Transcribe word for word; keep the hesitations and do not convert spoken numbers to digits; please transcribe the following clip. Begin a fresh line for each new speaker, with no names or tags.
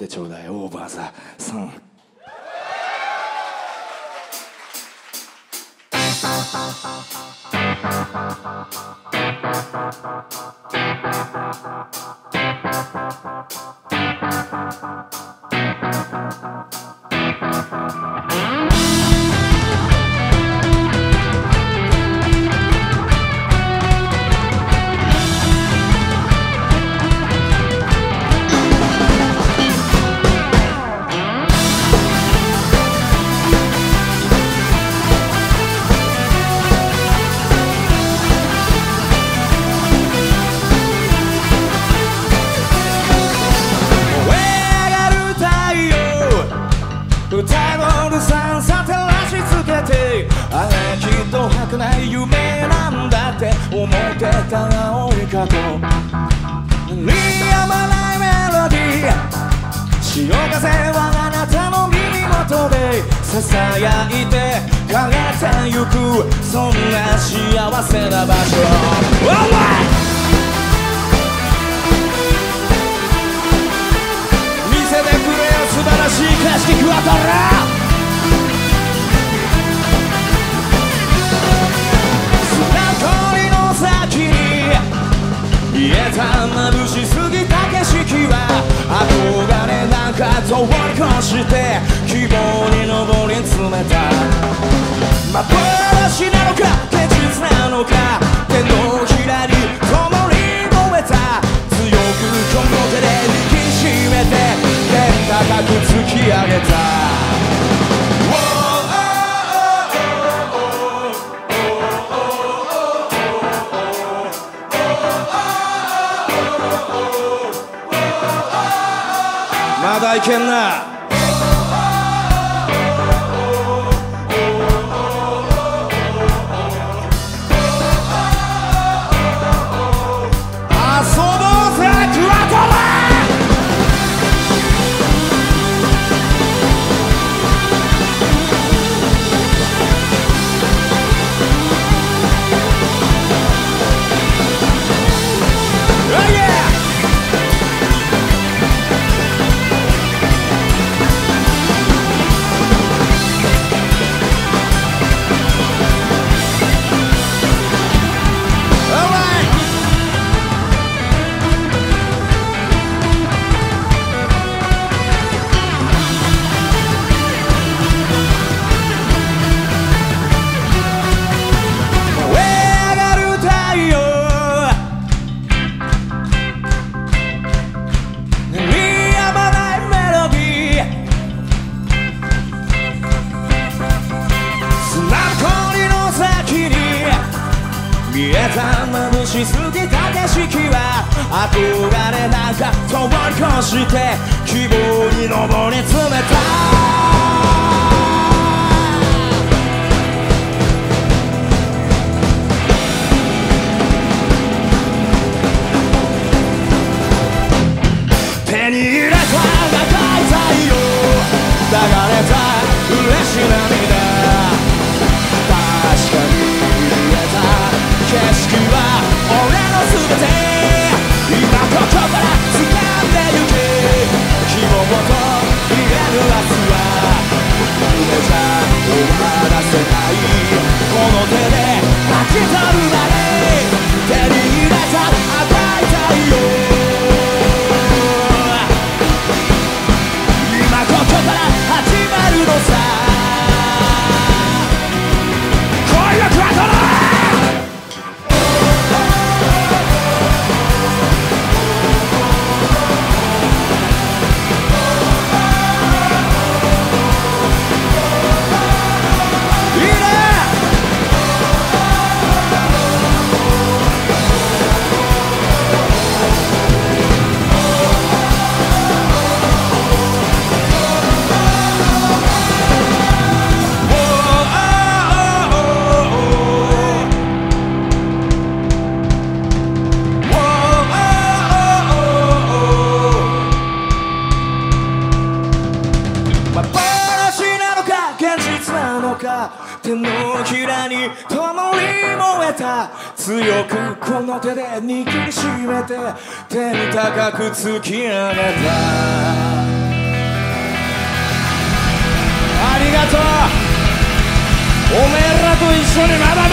ってちょうだいオーバーザさん。歌のさんさ照らしつけて、あれきっと儚い夢なんだって思ってた青い過去、鳴りやまないメロディー、潮風はあなたの耳元でささやいて枯れてゆく、そんな幸せな場所。見せてくれよ素晴らしい景色クワトロ。見えた眩しすぎた景色は憧れなんか通り越して希望に登り詰めた。幻なのか現実なのか、手のひらに灯り燃えた。強くこの手で握りしめて天高く突き上げた。まだいけんな。遊ぼうぜクワトロ。見えた眩しすぎた景色は憧れなんか通り越して希望に登り詰めた。手に入れた長い太陽、流れた嬉し涙、確かに景色は俺の全て、今ここから掴んでゆけ、希望と言える明日は夢じゃ終わらせない、この手で勝ち取るまで手に入れた赤い太陽、今ここから始まるのさ、恋はクワトロ。手のひらに灯り燃えた、強くこの手で握りしめて天高く突き上げた。 緒にまだ